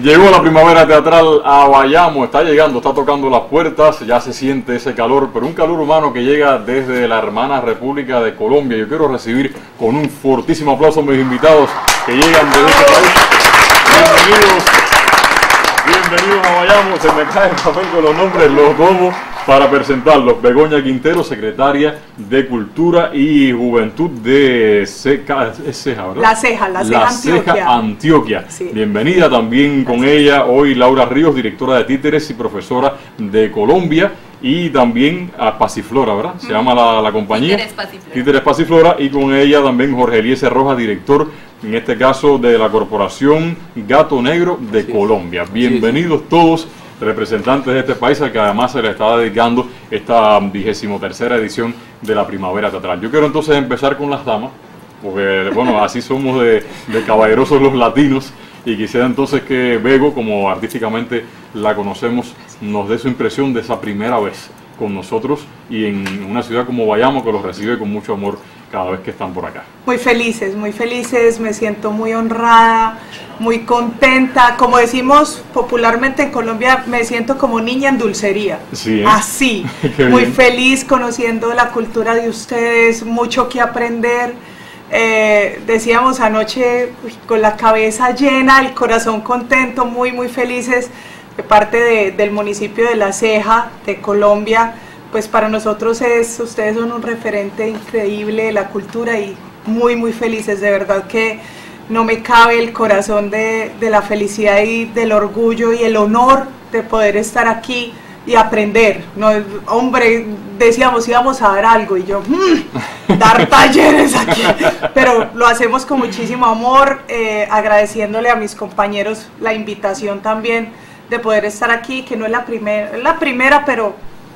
Llegó la primavera teatral a Bayamo, está llegando, está tocando las puertas, ya se siente ese calor, pero un calor humano que llega desde la hermana República de Colombia. Yo quiero recibir con un fortísimo aplauso a mis invitados que llegan de este país. Bienvenidos a Bayamo. Se me cae el papel con los nombres, los como para presentarlos. Begoña Quintero, secretaria de Cultura y Juventud de Ceja, ¿verdad? La Ceja Antioquia. Sí. Bienvenida también con ella hoy Laura Ríos, directora de Títeres y profesora de Colombia, y también a Pasiflora, ¿verdad? Se llama la compañía. Títeres Pasiflora, y con ella también Jorge Eliezer Rojas, director, en este caso, de la Corporación Gato Negro de Colombia. Bienvenidos todos, representantes de este país, al que además se le está dedicando esta 23ª edición de la Primavera Teatral. Yo quiero entonces empezar con las damas, porque bueno, así somos de caballerosos los latinos, y quisiera entonces que Bego, como artísticamente la conocemos, nos dé su impresión de esa primera vez con nosotros y en una ciudad como Bayamo, que los recibe con mucho amor cada vez que están por acá. Muy felices, me siento muy honrada, muy contenta. Como decimos popularmente en Colombia, me siento como niña en dulcería. Sí, ¿eh? Así, muy feliz conociendo la cultura de ustedes, mucho que aprender. Decíamos anoche, con la cabeza llena, el corazón contento, muy felices, de parte del municipio de La Ceja, de Colombia. Pues para nosotros ustedes son un referente increíble de la cultura y muy felices, de verdad que no me cabe el corazón de la felicidad y del orgullo y el honor de poder estar aquí y aprender. No, hombre, decíamos íbamos a dar algo y yo, dar talleres aquí, pero lo hacemos con muchísimo amor, agradeciéndole a mis compañeros la invitación también de poder estar aquí, que no es la primera, pero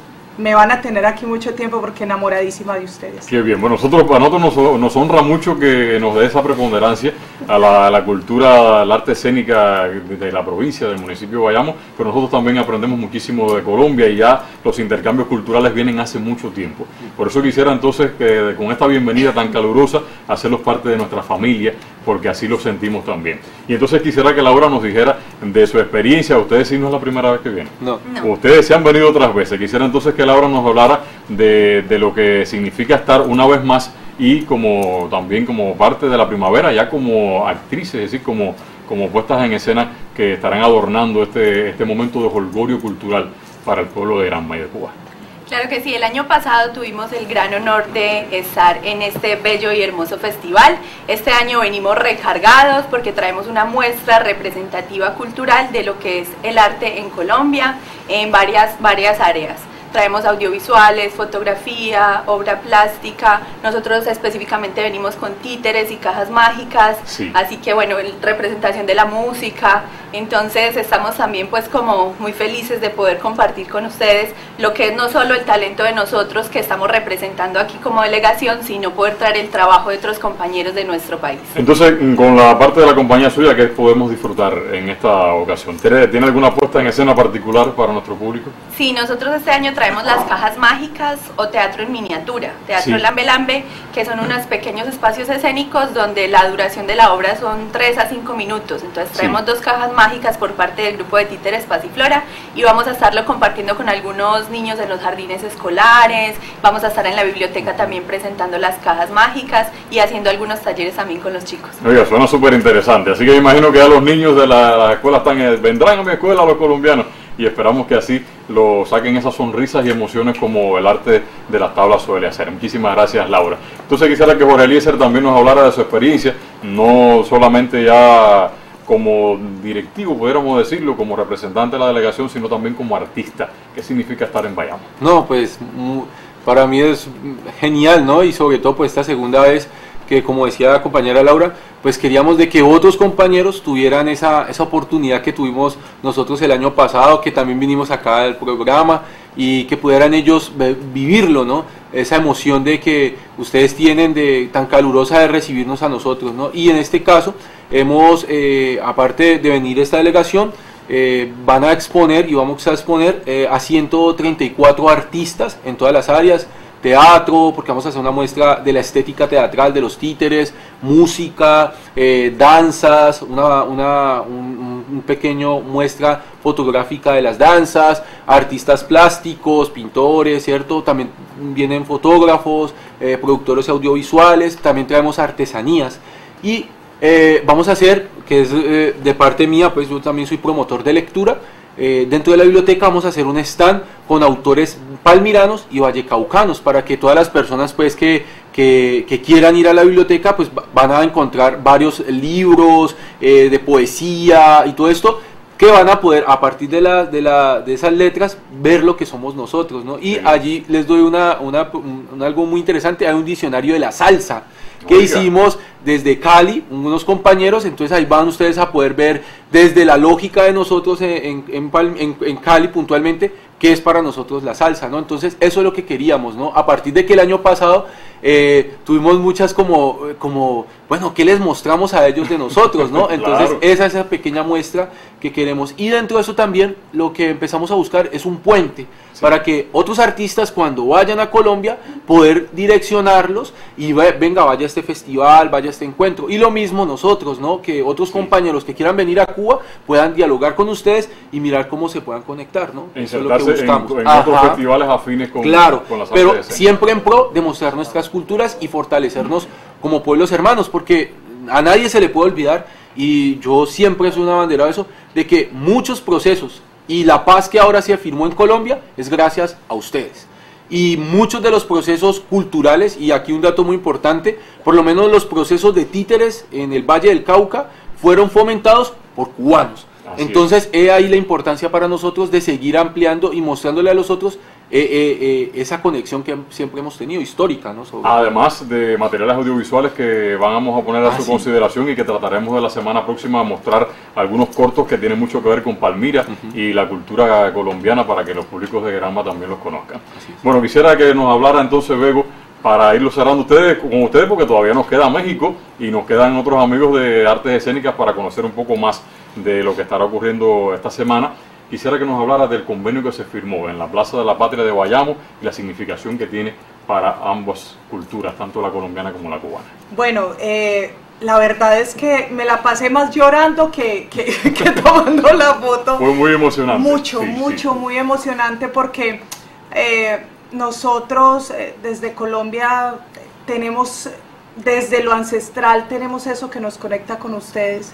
me van a tener aquí mucho tiempo porque enamoradísima de ustedes. Qué bien, bueno, a nosotros nos honra mucho que nos dé esa preponderancia a la cultura, al arte escénica de la provincia, del municipio de Bayamo, pero nosotros también aprendemos muchísimo de Colombia y ya los intercambios culturales vienen hace mucho tiempo. Por eso quisiera entonces que con esta bienvenida tan calurosa hacerlos parte de nuestra familia, porque así lo sentimos también. Y entonces quisiera que Laura nos dijera de su experiencia. Ustedes sí no es la primera vez que vienen. No. Ustedes se han venido otras veces. Quisiera entonces que Laura nos hablara de lo que significa estar una vez más y también como parte de la primavera, ya como actrices, es decir, como puestas en escena que estarán adornando este momento de jolgorio cultural para el pueblo de Granma y de Cuba. Claro que sí, el año pasado tuvimos el gran honor de estar en este bello y hermoso festival. Este año venimos recargados porque traemos una muestra representativa cultural de lo que es el arte en Colombia en varias áreas. Traemos audiovisuales, fotografía, obra plástica. Nosotros específicamente venimos con títeres y cajas mágicas, así que bueno, representación de la música. Entonces estamos también pues como muy felices de poder compartir con ustedes lo que es no solo el talento de nosotros que estamos representando aquí como delegación, sino poder traer el trabajo de otros compañeros de nuestro país. Entonces, con la parte de la compañía suya, ¿qué podemos disfrutar en esta ocasión? ¿Tiene alguna puesta en escena particular para nuestro público? Sí, nosotros este año traemos las cajas mágicas o teatro en miniatura, teatro Lambe Lambe, que son unos pequeños espacios escénicos donde la duración de la obra son 3 a 5 minutos. Entonces traemos 2 cajas mágicas por parte del grupo de Títeres Pasiflora y vamos a estarlo compartiendo con algunos niños en los jardines escolares. Vamos a estar en la biblioteca también presentando las cajas mágicas y haciendo algunos talleres también con los chicos. Oiga, suena súper interesante, así que me imagino que ya los niños de la escuela vendrán a mi escuela, los colombianos, y esperamos que así lo saquen esas sonrisas y emociones como el arte de las tablas suele hacer. Muchísimas gracias, Laura. Entonces quisiera que Jorge Eliezer también nos hablara de su experiencia, no solamente ya como directivo, pudiéramos decirlo, como representante de la delegación, sino también como artista. ¿Qué significa estar en Bayamo? No, pues para mí es genial, ¿no? Y sobre todo pues esta segunda vez que, como decía la compañera Laura, pues queríamos de que otros compañeros tuvieran esa oportunidad que tuvimos nosotros el año pasado, que también vinimos acá al programa y que pudieran ellos vivirlo, ¿no? Esa emoción de que ustedes tienen tan calurosa de recibirnos a nosotros, ¿no? Y en este caso hemos, aparte de venir esta delegación, van a exponer y vamos a exponer a 134 artistas en todas las áreas, teatro, porque vamos a hacer una muestra de la estética teatral de los títeres, música, danzas, un un pequeño muestra fotográfica de las danzas, artistas plásticos, pintores, ¿cierto? También vienen fotógrafos, productores audiovisuales, también traemos artesanías y vamos a hacer, que es de parte mía, pues yo también soy promotor de lectura. Dentro de la biblioteca vamos a hacer un stand con autores palmiranos y vallecaucanos para que todas las personas pues que quieran ir a la biblioteca pues van a encontrar varios libros de poesía y todo esto que van a poder a partir de esas letras ver lo que somos nosotros, ¿no? Y allí les doy algo muy interesante, hay un diccionario de la salsa que hicimos desde Cali, unos compañeros, entonces ahí van ustedes a poder ver desde la lógica de nosotros en Cali puntualmente, qué es para nosotros la salsa, ¿no? Entonces eso es lo que queríamos, ¿no? A partir de que el año pasado tuvimos muchas bueno, ¿qué les mostramos a ellos de nosotros, no? Entonces claro. Esa pequeña muestra que queremos, y dentro de eso también lo que empezamos a buscar es un puente, sí, para que otros artistas cuando vayan a Colombia, poder direccionarlos y venga, vaya a este festival, vaya a este encuentro, y lo mismo nosotros, ¿no? Que otros compañeros que quieran venir a Cuba puedan dialogar con ustedes y mirar cómo se puedan conectar, ¿no? Eso es lo que buscamos. En otros festivales afines con las pero siempre en pro de mostrar nuestras culturas y fortalecernos como pueblos hermanos, porque a nadie se le puede olvidar, y yo siempre soy una bandera de eso, de que muchos procesos y la paz que ahora se afirmó en Colombia es gracias a ustedes. Y muchos de los procesos culturales, y aquí un dato muy importante, por lo menos los procesos de títeres en el Valle del Cauca fueron fomentados por cubanos. Entonces, he ahí la importancia para nosotros de seguir ampliando y mostrándole a los otros esa conexión que siempre hemos tenido, histórica, ¿no? Además de materiales audiovisuales que vamos a poner a su consideración y que trataremos de la semana próxima a mostrar algunos cortos que tienen mucho que ver con Palmira y la cultura colombiana para que los públicos de Granma también los conozcan. Bueno, quisiera que nos hablara entonces, Bego, para irlo cerrando con ustedes, porque todavía nos queda México y nos quedan otros amigos de artes escénicas para conocer un poco más de lo que estará ocurriendo esta semana. Quisiera que nos hablara del convenio que se firmó en la Plaza de la Patria de Bayamo y la significación que tiene para ambas culturas, tanto la colombiana como la cubana. Bueno, la verdad es que me la pasé más llorando que tomando la foto. Fue muy emocionante. Muy emocionante porque nosotros desde Colombia tenemos, desde lo ancestral, tenemos eso que nos conecta con ustedes.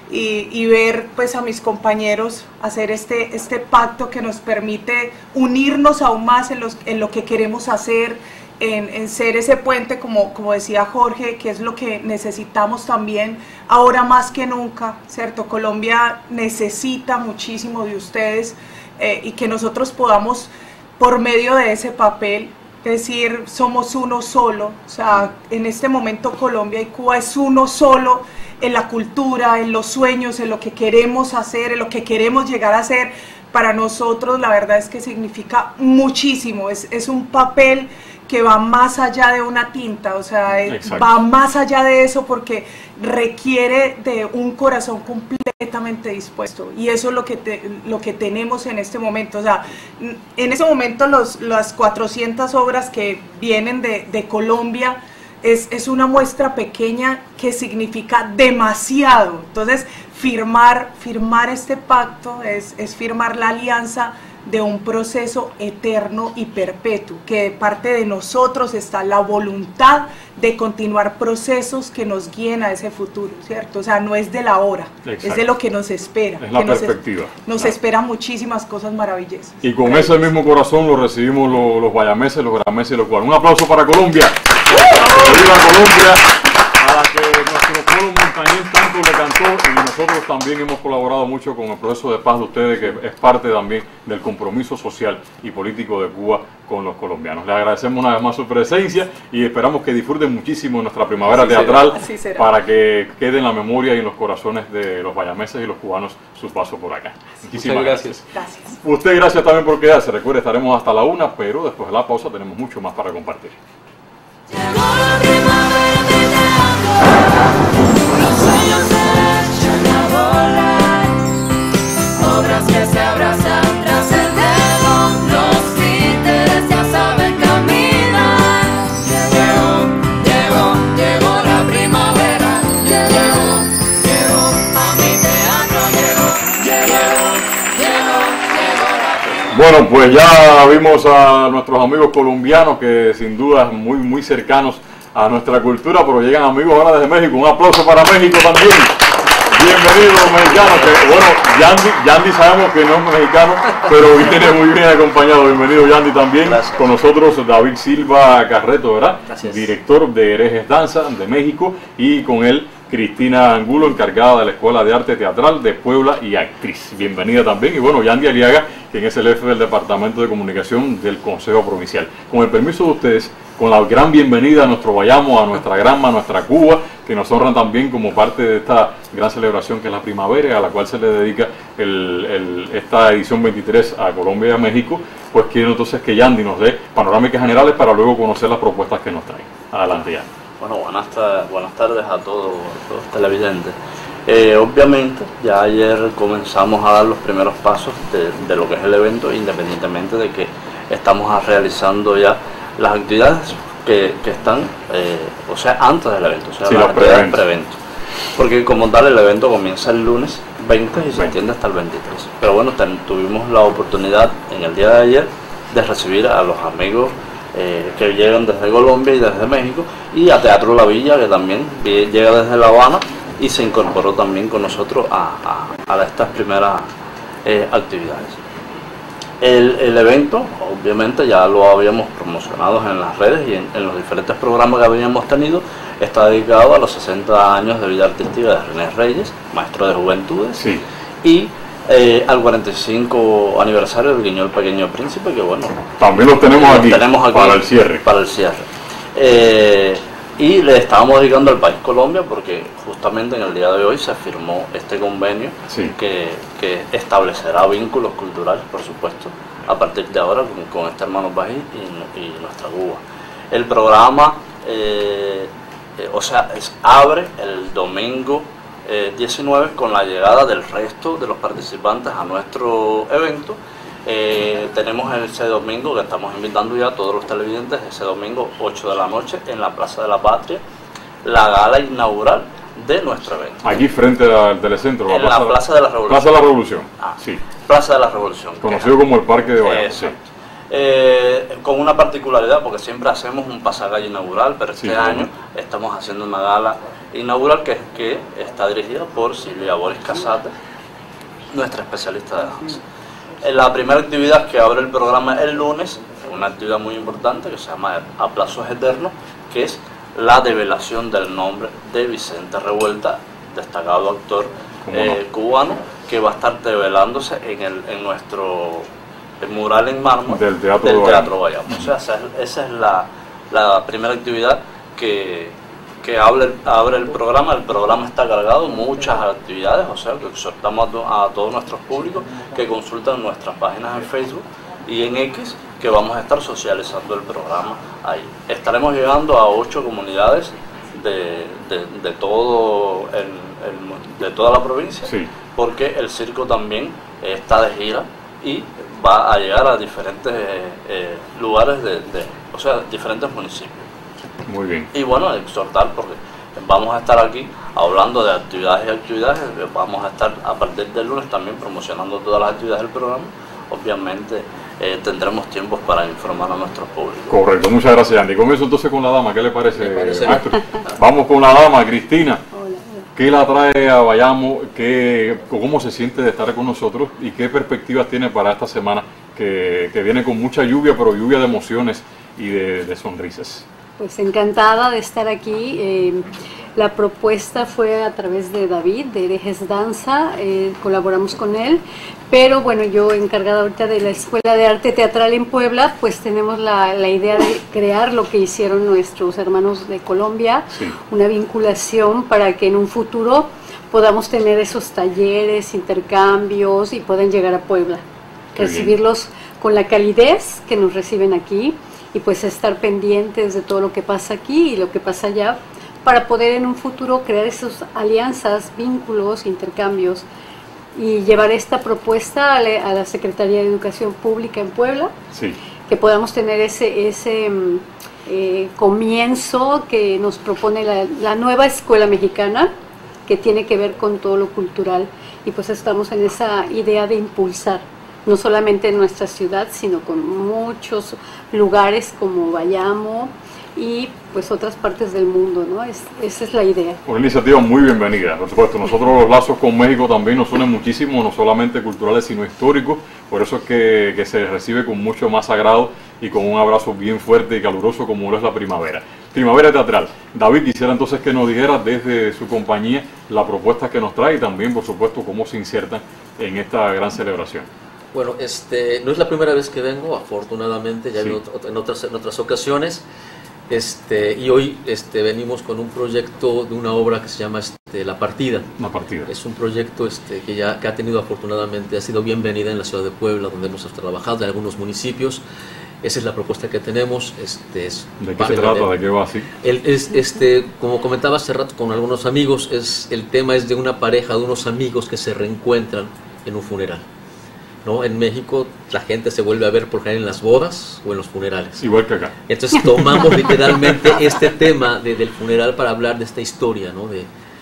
Y ver pues a mis compañeros hacer este pacto que nos permite unirnos aún más en lo que queremos hacer, en ser ese puente, como decía Jorge, que es lo que necesitamos también ahora más que nunca, ¿cierto? Colombia necesita muchísimo de ustedes y que nosotros podamos, por medio de ese papel, decir somos uno solo. O sea, en este momento Colombia y Cuba es uno solo, en la cultura, en los sueños, en lo que queremos hacer, en lo que queremos llegar a hacer. Para nosotros la verdad es que significa muchísimo, es un papel que va más allá de una tinta, o sea, va más allá de eso porque requiere de un corazón completamente dispuesto, y eso es lo que tenemos en este momento. O sea, en este momento las 400 obras que vienen de Colombia es una muestra pequeña que significa demasiado. Entonces, firmar este pacto es firmar la alianza de un proceso eterno y perpetuo, que de parte de nosotros está la voluntad de continuar procesos que nos guíen a ese futuro, ¿cierto? O sea, no es de la hora, es de lo que nos espera. Es la perspectiva. Nos esperan muchísimas cosas maravillosas. Y con ese mismo corazón lo recibimos los bayameses, los granmeses y los cubanos. Un aplauso para Colombia. ¡Viva Colombia! A la que nuestro pueblo montañés tanto le cantó, y nosotros también hemos colaborado mucho con el proceso de paz de ustedes, que es parte también del compromiso social y político de Cuba con los colombianos. Les agradecemos una vez más su presencia y esperamos que disfruten muchísimo nuestra primavera teatral para que quede en la memoria y en los corazones de los bayameses y los cubanos su paso por acá. Muchísimas gracias. Usted, gracias también por quedarse. Recuerde, estaremos hasta la 1, pero después de la pausa tenemos mucho más para compartir. Llegó la primavera los sueños se echan a volar, obras que se abrazan tras el dedo, los títeres ya saben caminar. Llegó la primavera, llegó, a mi teatro llegó. Bueno, pues ya vimos a nuestros amigos colombianos que sin duda muy cercanos a nuestra cultura, pero llegan amigos ahora desde México. Un aplauso para México también. Bienvenidos mexicanos, que bueno, Yandy sabemos que no es mexicano, pero viene muy bien acompañado. Bienvenido Yandy también. Gracias. Con nosotros David Silva Carreto, ¿verdad? Gracias. Director de Herejes Danza de México, y con él Cristina Angulo, encargada de la Escuela de Arte Teatral de Puebla y actriz. Bienvenida también. Y bueno, Yandy Aliaga, quien es el jefe del Departamento de Comunicación del Consejo Provincial. Con el permiso de ustedes, con la gran bienvenida a nuestro Bayamo, a nuestra Granma, a nuestra Cuba, que nos honran también como parte de esta gran celebración que es la primavera, a la cual se le dedica esta edición 23 a Colombia y a México. Pues quiero entonces que Yandy nos dé panorámicas generales para luego conocer las propuestas que nos traen. Adelante, Yandy. Bueno, buenas tardes a todos los televidentes. Obviamente, ya ayer comenzamos a dar los primeros pasos de lo que es el evento, independientemente de que estamos realizando ya las actividades que están, o sea, antes del evento, o sea, Sí, las los actividades pre-evento. Porque como tal, el evento comienza el lunes 20 y se extiende hasta el 23. Pero bueno, tuvimos la oportunidad en el día de ayer de recibir a los amigos que llegan desde Colombia y desde México, y a Teatro La Villa, que también llega desde La Habana y se incorporó también con nosotros a estas primeras actividades. El evento, obviamente, ya lo habíamos promocionado en las redes y en los diferentes programas que habíamos tenido. Está dedicado a los 60 años de vida artística de René Reyes, maestro de juventudes, Sí. y al 45 aniversario del Guiñol Pequeño Príncipe, que bueno, También los tenemos los aquí, tenemos aquí para el cierre. para el cierre. Y le estábamos dedicando al país Colombia porque justamente en el día de hoy se firmó este convenio Sí. que establecerá vínculos culturales, por supuesto, a partir de ahora con este hermano país y nuestra Cuba. El programa, abre el domingo 19 con la llegada del resto de los participantes a nuestro evento. Tenemos ese domingo, que estamos invitando ya a todos los televidentes, ese domingo 8 de la noche en la Plaza de la Patria, la gala inaugural de nuestro evento. Aquí frente al telecentro, En la Plaza de la Revolución. Plaza de la Revolución, Ah, sí. Plaza de la Revolución. Conocido como el Parque de Bayamo. Sí. Exacto. Con una particularidad, porque siempre hacemos un pasacalle inaugural, pero este Sí, año bueno. estamos haciendo una gala inaugural que está dirigida por Silvia Boris Casate, nuestra especialista de danza. La primera actividad que abre el programa el lunes, una actividad muy importante que se llama Aplausos Eternos, que es la develación del nombre de Vicente Revuelta, destacado actor cubano, que va a estar develándose en nuestro mural en mármol Del Teatro Bayamo. O sea, esa es la primera actividad que abre el programa. El programa está cargado, muchas actividades, o sea que exhortamos a todos nuestros públicos que consulten nuestras páginas en Facebook y en X, que vamos a estar socializando el programa ahí. Estaremos llegando a 8 comunidades de toda la provincia, Sí. porque el circo también está de gira y va a llegar a diferentes lugares, o sea, diferentes municipios. Muy bien. Y bueno, exhortar, porque vamos a estar aquí hablando de actividades y actividades, vamos a estar a partir del lunes también promocionando todas las actividades del programa. Obviamente tendremos tiempos para informar a nuestros públicos. Correcto, muchas gracias, Andy. Comienzo entonces con la dama, ¿qué le parece, Me parece maestro? Vamos con la dama, Cristina. ¿Qué la trae a Bayamo? ¿Cómo se siente de estar con nosotros? ¿Y qué perspectivas tiene para esta semana que viene con mucha lluvia, pero lluvia de emociones y de sonrisas? Pues encantada de estar aquí. La propuesta fue a través de David, de Herejes Danza, colaboramos con él, pero bueno, yo encargada ahorita de la Escuela de Arte Teatral en Puebla, pues tenemos la idea de crear lo que hicieron nuestros hermanos de Colombia, Sí. una vinculación para que en un futuro podamos tener esos talleres, intercambios y puedan llegar a Puebla, Qué bien. recibirlos con la calidez que nos reciben aquí y pues estar pendientes de todo lo que pasa aquí y lo que pasa allá para poder en un futuro crear esas alianzas, vínculos, intercambios y llevar esta propuesta a la Secretaría de Educación Pública en Puebla, Sí. que podamos tener ese comienzo que nos propone la nueva escuela mexicana, que tiene que ver con todo lo cultural, y pues estamos en esa idea de impulsar no solamente en nuestra ciudad, sino con muchos lugares como Bayamo y pues otras partes del mundo, ¿no? Esa es la idea. Una iniciativa muy bienvenida, por supuesto. Nosotros los lazos con México también nos unen muchísimo, no solamente culturales sino históricos, por eso es que se recibe con mucho más agrado y con un abrazo bien fuerte y caluroso como lo es la primavera. Primavera Teatral. David, quisiera entonces que nos dijera desde su compañía la propuesta que nos trae y también, por supuesto, cómo se insertan en esta gran celebración. Bueno, no es la primera vez que vengo, afortunadamente, ya he venido en otras ocasiones. Y hoy venimos con un proyecto de una obra que se llama La Partida. La Partida. Es un proyecto que ha tenido afortunadamente, ha sido bienvenida en la ciudad de Puebla, donde hemos trabajado, en algunos municipios. Esa es la propuesta que tenemos. ¿De qué se trata? ¿De qué va así? Como comentaba hace rato con algunos amigos, el tema es de una pareja, de unos amigos que se reencuentran en un funeral. ¿No? En México la gente se vuelve a ver por ejemplo en las bodas o en los funerales. Igual que acá. Entonces tomamos literalmente este tema del funeral para hablar de esta historia, ¿no?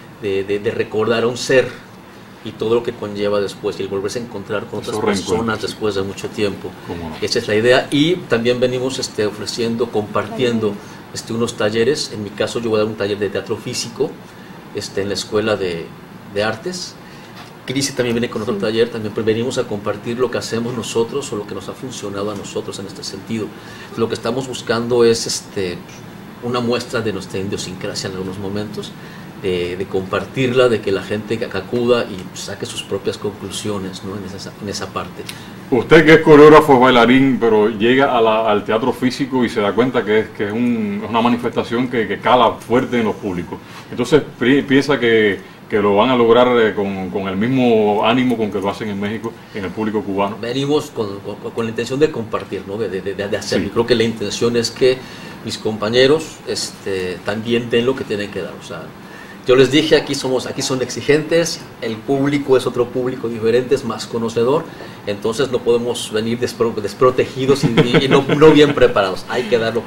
de recordar a un ser y todo lo que conlleva después y el volverse a encontrar con otras personas después de mucho tiempo. ¿Cómo no? Esa es la idea. Y también venimos compartiendo unos talleres. En mi caso yo voy a dar un taller de teatro físico en la Escuela de Artes. Crisi también viene con otro taller, también pues venimos a compartir lo que hacemos nosotros o lo que nos ha funcionado a nosotros en este sentido. Lo que estamos buscando es una muestra de nuestra idiosincrasia en algunos momentos, de compartirla, de que la gente acuda y saque sus propias conclusiones, ¿no? en esa parte. Usted que es coreógrafo, es bailarín, pero llega al teatro físico y se da cuenta que es una manifestación que cala fuerte en los públicos. Entonces piensa que lo van a lograr con el mismo ánimo con que lo hacen en México, en el público cubano. Venimos con la intención de compartir, ¿no? de hacer. Sí. Creo que la intención es que mis compañeros también den lo que tienen que dar. O sea, yo les dije, aquí son exigentes, el público es otro público diferente, es más conocedor, entonces no podemos venir desprotegidos y no bien preparados. Hay que darlo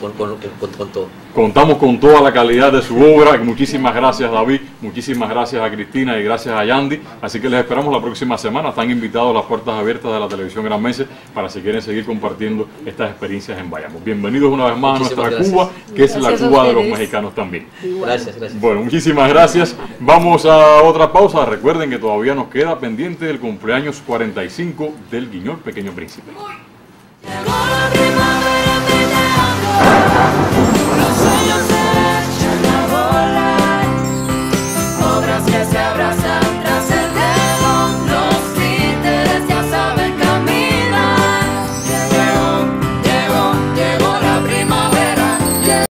con todo. Contamos con toda la calidad de su obra. Muchísimas gracias, David, muchísimas gracias a Cristina y gracias a Yandy. Así que les esperamos la próxima semana. Están invitados a las puertas abiertas de la televisión Gran Mese para si quieren seguir compartiendo estas experiencias en Bayamo. Bienvenidos una vez más a nuestra Cuba, que es la Cuba de los mexicanos también. Gracias. Bueno, muchísimas gracias. Vamos a otra pausa. Recuerden que todavía nos queda pendiente el cumpleaños 45 del Guiñol Pequeño Príncipe. Llegó la primavera.